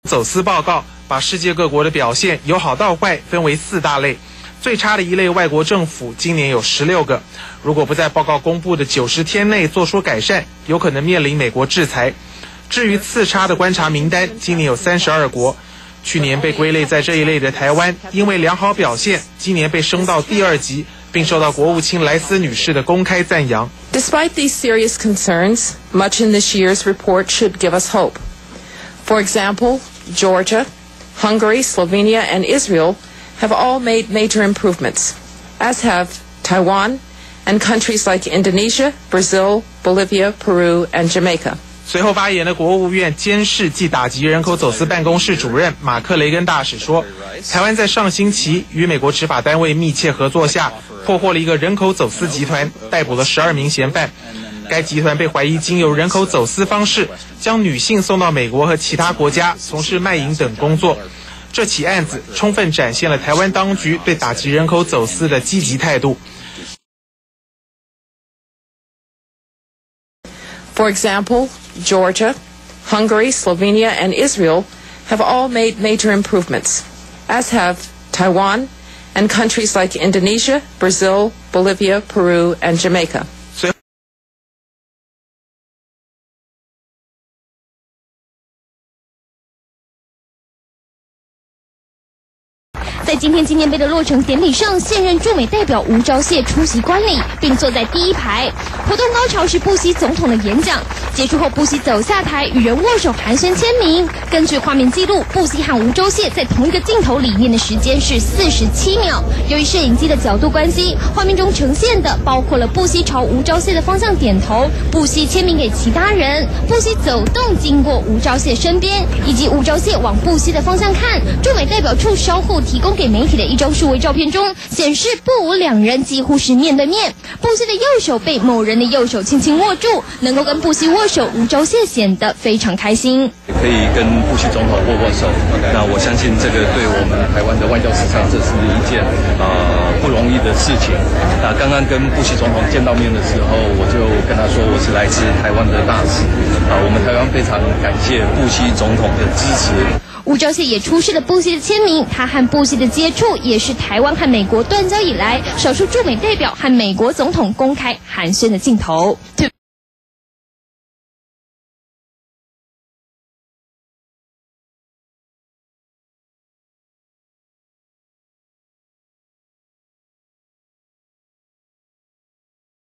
走私报告把世界各国的表现由好到坏分为4大类，最差的一类外国政府今年有16个，如果不在报告公布的90天内做出改善，有可能面临美国制裁。至于次差的观察名单，今年有32国，去年被归类在这一类的台湾，因为良好表现，今年被升到第2级，并受到国务卿莱斯女士的公开赞扬。 Despite these serious concerns, much in this year's report should give us hope. For example, Georgia, Hungary, Slovenia, and Israel have all made major improvements, as have Taiwan and countries like Indonesia, Brazil, Bolivia, Peru, and Jamaica. 随后发言的国务院监视暨打击人口走私办公室主任马克雷根大使说，台湾在上星期与美国执法单位密切合作下，破获了一个人口走私集团，逮捕了12名嫌犯。该集团被怀疑经由人口走私方式，将女性送到美国和其他国家从事卖淫等工作。这起案子充分展现了台湾当局对打击人口走私的积极态度。 For example, Georgia, Hungary, Slovenia, and Israel have all made major improvements, as have Taiwan and countries like Indonesia, Brazil, Bolivia, Peru, and Jamaica. 在今天纪念碑的落成典礼上，现任驻美代表吴钊燮出席观礼，并坐在第1排。活动高潮是布希总统的演讲，结束后布希走下台与人握手寒暄签名。根据画面记录，布希和吴钊燮在同一个镜头里面的时间是47秒。由于摄影机的角度关系，画面中呈现的包括了布希朝吴钊燮的方向点头，布希签名给其他人，布希走动经过吴钊燮身边，以及吴钊燮往布希的方向看。驻美代表处稍后提供给媒体的一张数位照片中显示，布吴两人几乎是面对面，布希的右手被某人的右手轻轻握住，能够跟布希握手，吴钊燮显得非常开心。 可以跟布希总统握握手，那我相信这个对我们台湾的外交史上，这是一件不容易的事情。那刚刚跟布希总统见到面的时候，我就跟他说我是来自台湾的大使，我们台湾非常感谢布希总统的支持。 吴钊燮也出示了布希的签名，他和布希的接触也是台湾和美国断交以来少数驻美代表和美国总统公开寒暄的镜头。